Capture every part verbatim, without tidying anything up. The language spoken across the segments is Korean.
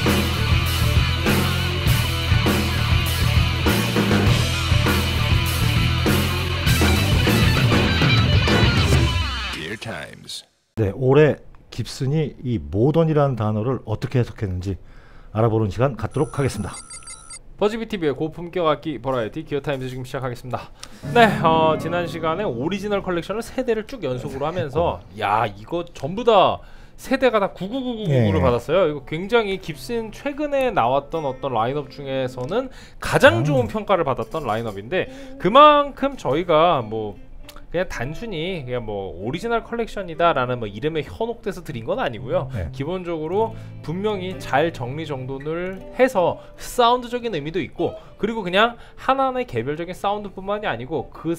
네, 올해 깁슨이 이 모던이라는 단어를 어떻게 해석했는지 알아보는 시간 갖도록 하겠습니다. 버즈비티비의 고품격 악기 버라이어티 기어타임즈 지금 시작하겠습니다. 네, 어, 지난 시간에 오리지널 컬렉션을 세 대를 쭉 연속으로 하면서 야 이거 전부 다 세 대가 다 구구구구구를 예. 받았어요. 이거 굉장히 깁슨 최근에 나왔던 어떤 라인업 중에서는 가장 좋은 음. 평가를 받았던 라인업인데 그만큼 저희가 뭐 그냥 단순히 그냥 뭐 오리지널 컬렉션이다 라는 뭐 이름에 현혹돼서 드린 건 아니고요. 네. 기본적으로 분명히 잘 정리정돈을 해서 사운드적인 의미도 있고 그리고 그냥 하나하나의 개별적인 사운드 뿐만이 아니고 그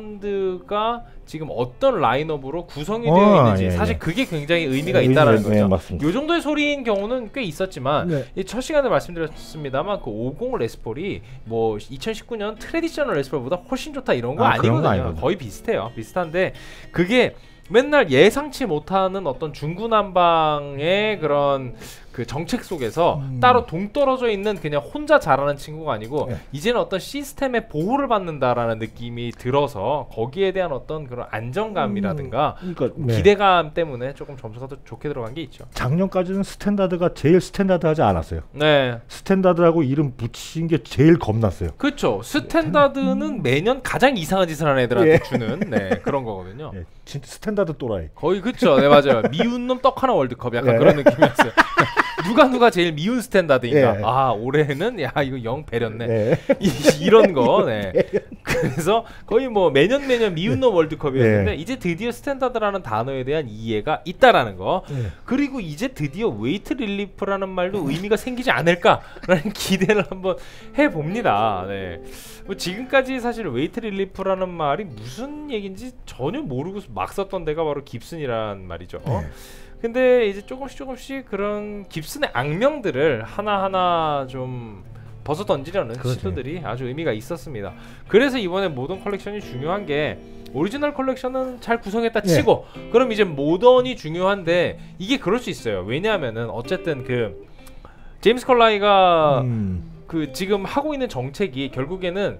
사운드가 지금 어떤 라인업으로 구성이 어, 되어 있는지 예, 사실 예. 그게 굉장히 의미가 예, 있다라는 예, 거죠. 이 정도의 소리인 경우는 꽤 있었지만 네. 이 첫 시간에 말씀드렸습니다만 그 오십 레스폴이 뭐 이천십구 년 트래디셔널 레스폴보다 훨씬 좋다 이런 거 아, 아니거든요. 거의 비슷해요. 비슷한데 그게 맨날 예상치 못하는 어떤 중구난방의 그런 그 정책 속에서 음. 따로 동떨어져 있는 그냥 혼자 자라는 친구가 아니고 네. 이제는 어떤 시스템의 보호를 받는다라는 느낌이 들어서 거기에 대한 어떤 그런 안정감이라든가 음. 그러니까, 네. 기대감 때문에 조금 점수가 더 좋게 들어간 게 있죠. 작년까지는 스탠다드가 제일 스탠다드하지 않았어요. 네. 스탠다드라고 이름 붙인 게 제일 겁났어요. 그렇죠. 스탠다드는 음. 매년 가장 이상한 짓을 하는 애들한테 예. 주는 네, 그런 거거든요. 예. 진짜 스탠다드 또라이. 거의 그쵸. 네 맞아요. 미운 놈 떡 하나 월드컵 약간 예. 그런 느낌이었어요. 누가 누가 제일 미운 스탠다드인가. 예. 아 올해는 야 이거 영 배렸네. 예. 이, 이런 거. 네. 그래서 거의 뭐 매년 매년 미운 놈 월드컵이었는데 예. 이제 드디어 스탠다드라는 단어에 대한 이해가 있다라는 거. 예. 그리고 이제 드디어 웨이트 릴리프라는 말도 의미가 생기지 않을까라는 기대를 한번 해봅니다. 네. 뭐 지금까지 사실 웨이트 릴리프라는 말이 무슨 얘기인지 전혀 모르고 막 썼던 데가 바로 깁슨이란 말이죠. 예. 근데 이제 조금씩 조금씩 그런 깁슨의 악명들을 하나하나 좀 벗어 던지려는 그렇지. 시도들이 아주 의미가 있었습니다. 그래서 이번에 모던 컬렉션이 중요한 게 오리지널 컬렉션은 잘 구성했다 치고 예. 그럼 이제 모던이 중요한데 이게 그럴 수 있어요. 왜냐하면은 어쨌든 그 제임스 컬라이가 음. 그 지금 하고 있는 정책이 결국에는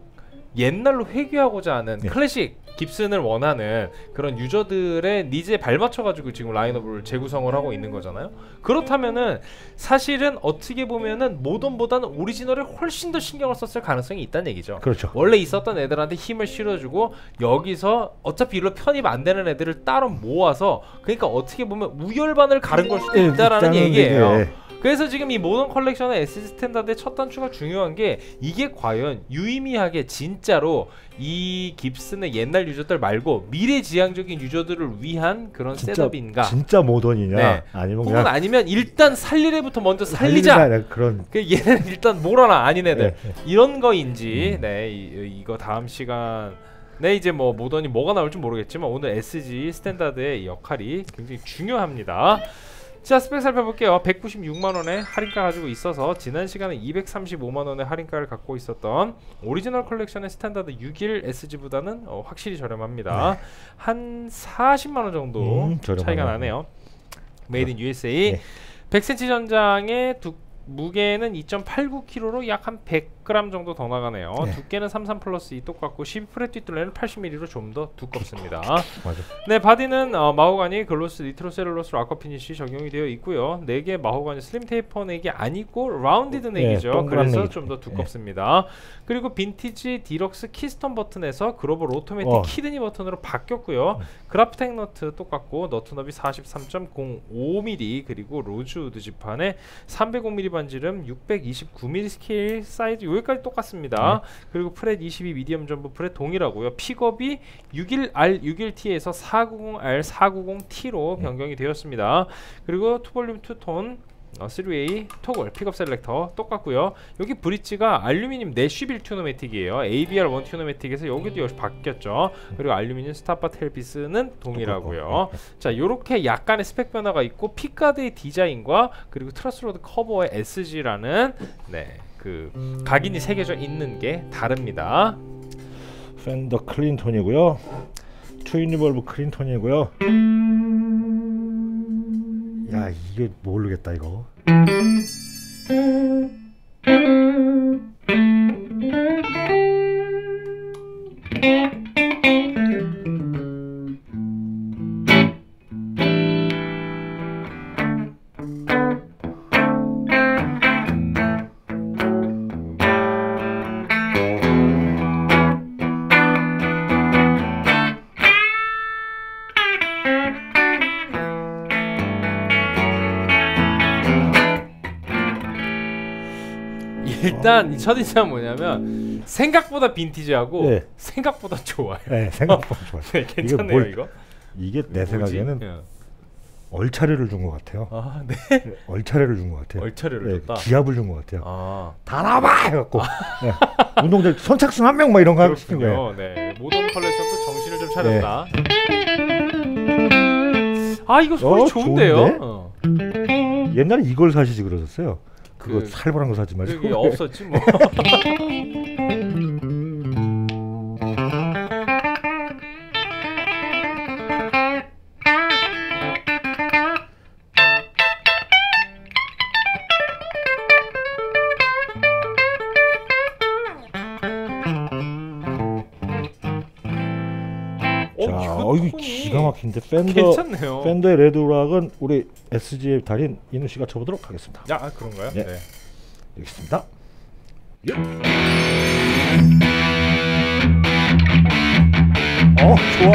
옛날로 회귀하고자 하는 예. 클래식 깁슨을 원하는 그런 유저들의 니즈에 발맞춰가지고 지금 라인업을 재구성을 하고 있는 거잖아요. 그렇다면은 사실은 어떻게 보면은 모던보다는 오리지널에 훨씬 더 신경을 썼을 가능성이 있다는 얘기죠. 그렇죠. 원래 있었던 애들한테 힘을 실어주고 여기서 어차피 일로 편입 안 되는 애들을 따로 모아서 그러니까 어떻게 보면 우열반을 가른 걸 수도 있다라는 예, 얘기예요. 얘기예요. 그래서 지금 이 모던 컬렉션의 에스지 스탠다드의 첫 단추가 중요한 게 이게 과연 유의미하게 진짜로 이 깁슨의 옛날 유저들 말고 미래지향적인 유저들을 위한 그런 진짜, 셋업인가? 진짜 모던이냐? 네. 아니면 혹은 아니면 일단 살릴 애부터 먼저 살리자. 그런. 그 얘는 일단 몰아라 아닌 애들 네. 이런 거인지 음. 네 이, 이거 다음 시간. 네 이제 뭐 모던이 뭐가 나올지 모르겠지만 오늘 에스지 스탠다드의 역할이 굉장히 중요합니다. 자 스펙 살펴볼게요. 백구십육만 원에 할인가 가지고 있어서 지난 시간에 이백삼십오만 원의 할인가를 갖고 있었던 오리지널 컬렉션의 스탠다드 육십일 에스지보다는 어, 확실히 저렴합니다. 네. 한 사십만 원 정도 음, 차이가 나네요. 메이드 인 유에스에이. 네. 백 센티미터 전장의 두 무게는 이 점 팔구 킬로그램로 약 한 백 그램 정도 더 나가네요. 네. 두께는 삼십삼 플러스 이 똑같고 십이 프렛 뒷둘레는 팔십 밀리미터로 좀 더 두껍습니다. 맞아. 네, 바디는 어, 마호가니, 글로스, 니트로셀룰로스, 락커 피니쉬 적용이 되어 있고요. 네 개 마호가니 슬림 테이퍼 넥이 아니고 라운디드 넥이죠. 네, 그래서 좀 더 두껍습니다. 네. 그리고 빈티지 디럭스 키스톤 버튼에서 글로벌 오토매틱 어. 키드니 버튼으로 바뀌었고요. 음. 그라프텍 너트 똑같고 너트 너비 사십삼 점 공오 밀리미터 그리고 로즈우드 지판에 삼백오 밀리미터 반지름 육백이십구 밀리미터 스케일 사이즈 여기까지 똑같습니다. 네. 그리고 프렛 이십이 미디엄 전부 프렛 동일하고요. 픽업이 육십일 알 육십일 티에서 사백구십 알 사백구십 티로 네. 변경이 되었습니다. 그리고 투볼륨 투톤 어, 쓰리 웨이 토글 픽업 셀렉터 똑같고요. 여기 브릿지가 알루미늄 내쉬빌 튜너매틱이에요. 에이비알 원 튜너매틱에서 여기도 역시 바뀌었죠. 그리고 알루미늄 스타파 텔피스는 동일하고요. 자, 요렇게 약간의 스펙 변화가 있고 픽가드의 디자인과 그리고 트러스로드 커버의 에스지라는 네, 그 각인이 새겨져 있는 게 다릅니다. 팬더 클린톤이고요. 트윈리볼브 클린톤이고요. 야 이게 모르겠다 이거. 일단 이 첫인상 뭐냐면 생각보다 빈티지하고 네. 생각보다 좋아요. 네, 생각보다 좋아요. 네, 괜찮네요. 이게 뭘, 이거. 이게 내 뭐지? 생각에는 예. 얼차례를 준 것 같아요. 아, 네. 네, 얼차례를 준 것 같아요. 얼차례를 네, 줬다. 기합을 준 것 같아요. 아, 다 나와 해갖고 네. 운동장 선착순 한 명 막 이런 거 하고 싶은 거예요. 그렇군요. 네, 모던 컬렉션도 정신을 좀 차렸다. 아, 이거 소리 어, 좋은데요? 좋은데? 어. 옛날에 이걸 사시지 그러셨어요. 그거 그- 살벌한 거 사지 마시고. 그게 없었지 뭐. 자, 어, 어, 이거 톤이 기가 막힌데 팬더 괜찮네요. 팬더의 레드락은 우리 에스지의 달인 이누 씨가 쳐보도록 하겠습니다. 야, 아, 그런가요? 네. 네. 여기 있습니다. 예. 어, 좋아.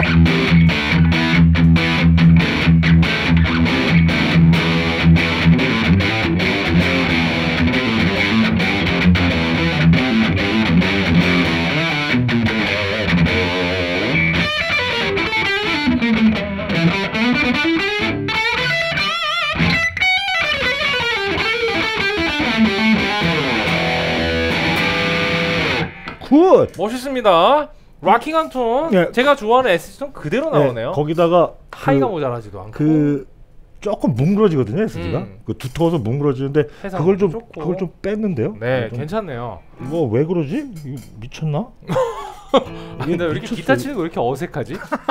굿. 멋있습니다. 락킹한 톤. 네. 제가 좋아하는 에스지 톤 그대로 나오네요. 네, 거기다가 하이가 그, 모자라지도 않고. 그 조금 뭉그러지거든요, 에스지가. 음. 그 두터워서 뭉그러지는데 해상도 그걸 좀 좋고. 그걸 좀 뺐는데요. 네, 좀, 괜찮네요. 이거 왜 그러지? 이거 미쳤나? 아, 근데 왜 이렇게 미쳤어요. 기타 치는 거 왜 이렇게 어색하지?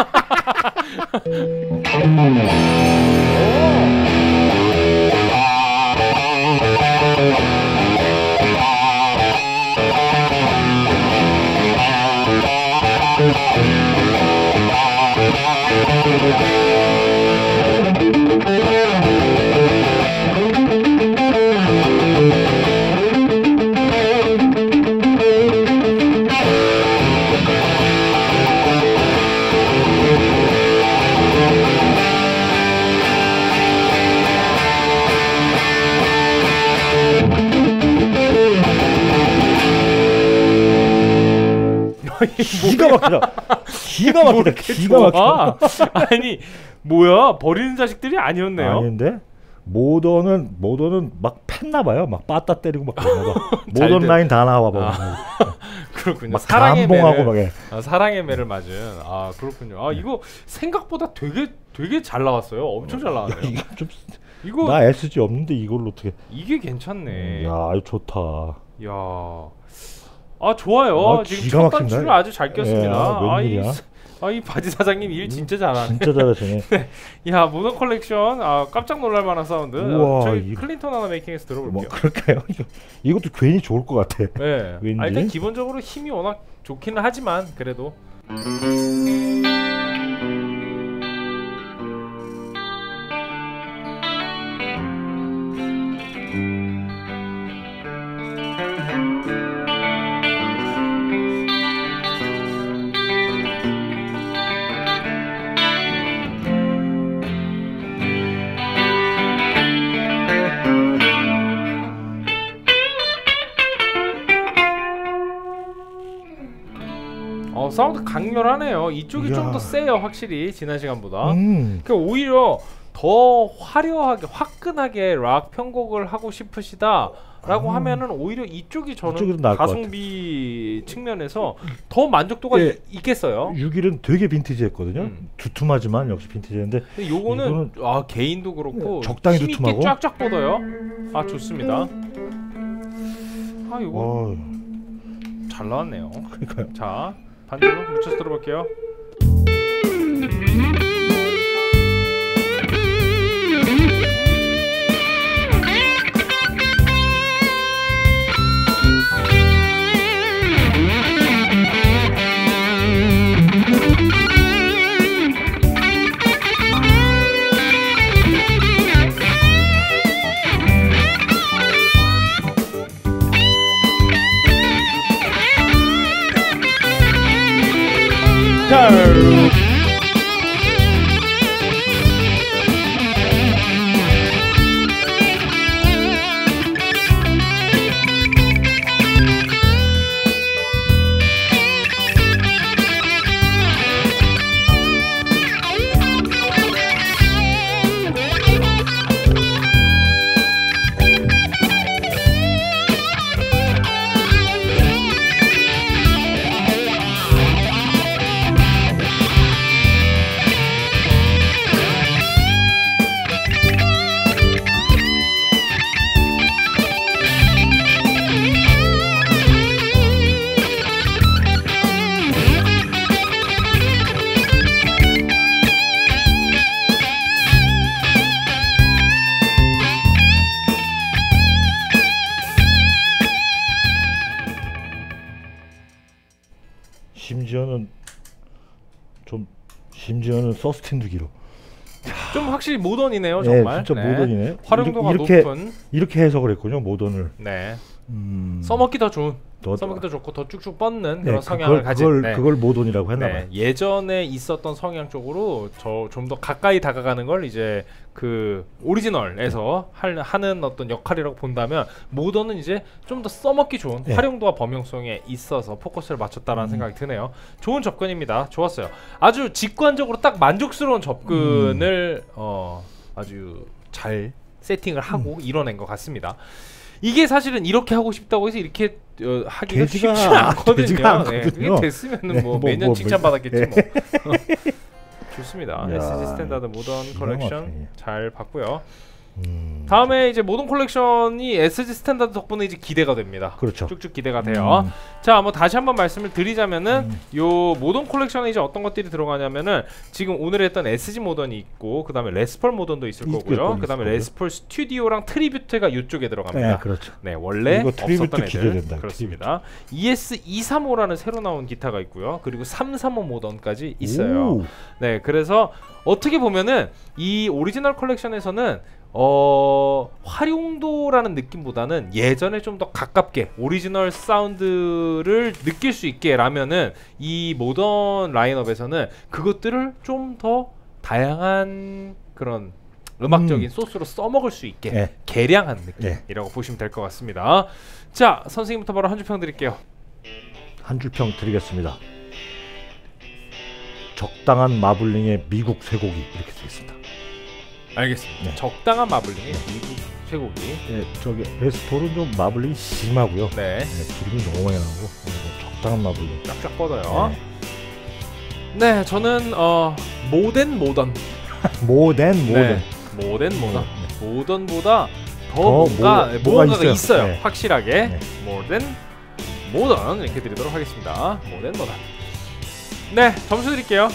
기가 막히다. 기가 막히다. 기가 막혀. 아, 아니 뭐야, 버리는 자식들이 아니었네요. 아닌데 모던은 모던은 막 팼나 봐요. 막 빠따 때리고 막 그러나 봐. 잘 모던 돼. 라인 다 나와 봐. 아, 그렇군요. 막 사랑의 감봉하고 매를, 막 해. 아, 사랑의 매를 맞은. 아, 그렇군요. 아, 이거 생각보다 되게 되게 잘 나왔어요. 엄청 잘 야, 나왔네요. 이거 좀 이거 나 에스지 없는데 이걸로 어떻게? 이게 괜찮네. 야, 이거 좋다. 야, 아 좋아요. 아, 지금 기가 첫 막힌다. 단추를 아주 잘 꼈습니다. 예, 아, 이, 웬일이야? 아, 이 바지 사장님 일 진짜 잘하네. 진짜 잘하시네. 야, 모던 컬렉션, 아 깜짝 놀랄만한 사운드. 우와, 저희 이- 클린턴 하나 메이킹에서 들어볼게요. 뭐 그럴까요? 이거, 이것도 괜히 좋을 것 같아. 네. 왠지? 아, 일단 기본적으로 힘이 워낙 좋기는 하지만 그래도. 어, 사운드 강렬하네요. 이쪽이 좀 이야. 더 세요, 확실히 지난 시간보다. 음. 그 오히려 더 화려하게 화끈하게 락 편곡을 하고 싶으시다라고 음. 하면은 오히려 이쪽이 저는 이쪽이 더 나을 것 가성비 측면에서 더 만족도가 예. 이- 있겠어요. 육 일은 되게 빈티지했거든요. 음. 두툼하지만 역시 빈티지인데 근데 요거는 아 개인도 그렇고 적당히 힘 있게 두툼하고. 쫙쫙 뻗어요. 아 좋습니다. 아 이거 어, 잘 나왔네요. 그러니까요. 자 반대로 묻혀서 들어볼게요. 심지어는 좀 심지어는 서스틴도 길어. 좀 확실히 모던이네요, 네, 정말. 진짜 네. 모던이네. 활용도가 이렇게, 높은. 이렇게 해석을 했군요, 모던을. 네. 음, 써먹기 더 좋은. 더, 써먹기도 좋고 더 쭉쭉 뻗는 네, 그런 성향을 그걸, 가진. 그걸, 네. 그걸 모던이라고 했나 네, 봐요. 예전에 있었던 성향 쪽으로 저 좀 더 가까이 다가가는 걸 이제 그 오리지널에서 할, 하는 어떤 역할이라고 본다면 모던은 이제 좀 더 써먹기 좋은 네. 활용도와 범용성에 있어서 포커스를 맞췄다라는 음. 생각이 드네요. 좋은 접근입니다. 좋았어요. 아주 직관적으로 딱 만족스러운 접근을 음. 어, 아주 잘 세팅을 하고 음. 이뤄낸 것 같습니다. 이게 사실은 이렇게 하고 싶다고 해서 이렇게 어, 하기가 쉽지 않거든요. 네, 그게 됐으면은 네, 뭐, 뭐, 매년 뭐, 칭찬받았겠지 네. 뭐. 좋습니다. 야, 에스지 스탠다드 모던 컬렉션 막히네. 잘 봤고요. 음, 다음에 이제 모던 컬렉션이 에스지 스탠다드 덕분에 이제 기대가 됩니다. 그렇죠. 쭉쭉 기대가 돼요. 음. 자, 뭐 다시 한번 말씀을 드리자면은 음. 요 모던 컬렉션에 이제 어떤 것들이 들어가냐면은 지금 오늘 했던 에스지 모던이 있고 그다음에 레스폴 모던도 있을 있을 거고요. 거고요. 그다음에 레스폴 스튜디오랑 트리뷰트가 이쪽에 들어갑니다. 네, 그렇죠. 네, 원래 이거 트리뷰트 없었던 애들. 기대된다, 그렇습니다. 이에스 이삼오라는 새로 나온 기타가 있고요. 그리고 삼삼오 모던까지 있어요. 오. 네, 그래서 어떻게 보면은 이 오리지널 컬렉션에서는 어 활용도라는 느낌보다는 예전에 좀 더 가깝게 오리지널 사운드를 느낄 수 있게 라면은 이 모던 라인업에서는 그것들을 좀 더 다양한 그런 음악적인 음. 소스로 써먹을 수 있게 네. 개량한 네. 느낌이라고 보시면 될 것 같습니다. 자, 선생님부터 바로 한 줄 평 드릴게요. 한 줄 평 드리겠습니다. 적당한 마블링의 미국 쇠고기 이렇게 되어 있습니다. 알겠습니다. 네. 적당한 마블링의 미국 쇠고기. 네, 저기 레스폴은 좀 마블링이 심하고요. 네. 네, 기름이 너무 많이 나고 그리고 적당한 마블링. 쫙쫙 뻗어요. 네, 네 저는 어 모던 모던. 모던 모던. 네, 모던 모던. 네. 모던보다 더, 더 뭔가 뭐, 뭔가가 있어요. 있어요. 네. 확실하게. 네. 모던 모던 이렇게 드리도록 하겠습니다. 모던 모던. 네, 점수 드릴게요.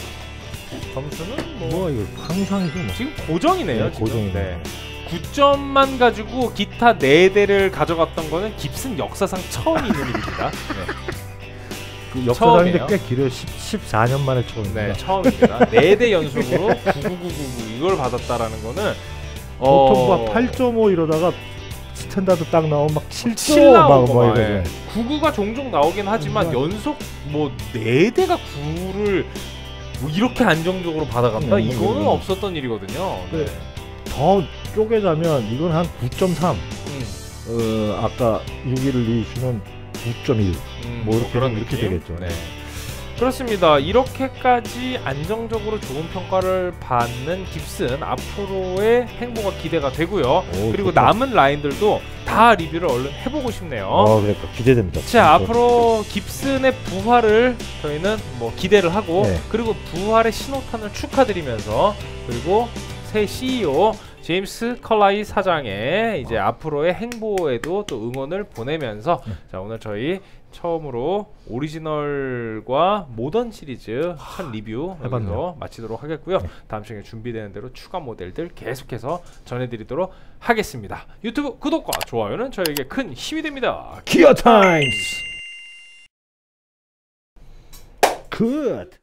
점수는 뭐, 뭐 이거 항상이죠 뭐. 지금 고정이네요. 네, 지금. 고정이네요. 네. 구 점만 가지고 기타 네 대를 가져갔던 거는 깁슨 역사상 처음 있는 일입니다. 네. 그 역사상인데 처음이에요. 꽤 길어요. 십사 년 만에 처음입니다. 네, 처음입니다. 네 대 연속으로 구구구구구 이걸 받았다라는 거는 보통 어... 막 팔 점 오 이러다가 스탠다드 딱 나오면 막 칠 칠 점 나오고 막, 막, 막 예. 이러죠. 구구가 종종 나오긴 하지만 음, 연속 뭐 네 대가 구를 뭐 이렇게 안정적으로 받아간다? 음, 이거는 음. 없었던 일이거든요. 네. 네. 더 쪼개자면 이건 한 구 점 삼. 음, 어, 아까 육 일을 이슈는 구 점 일. 음, 뭐 이렇게 그런 이렇게 느낌? 되겠죠. 네. 그렇습니다. 이렇게까지 안정적으로 좋은 평가를 받는 깁슨 앞으로의 행보가 기대가 되고요. 오, 그리고 좋다. 남은 라인들도 다 리뷰를 얼른 해보고 싶네요. 어, 그러니까 기대됩니다. 자, 진짜. 앞으로 깁슨의 부활을 저희는 뭐 기대를 하고 네. 그리고 부활의 신호탄을 축하드리면서 그리고 새 씨이오 제임스 컬라이 사장의 이제 앞으로의 행보에도 또 응원을 보내면서 네. 자, 오늘 저희 처음으로 오리지널과 모던 시리즈 첫 리뷰 여기서 해봤네요. 마치도록 하겠고요. 네. 다음 시간에 준비되는 대로 추가 모델들 계속해서 전해드리도록 하겠습니다. 유튜브 구독과 좋아요는 저에게 큰 힘이 됩니다. 기어 타임스. 굿.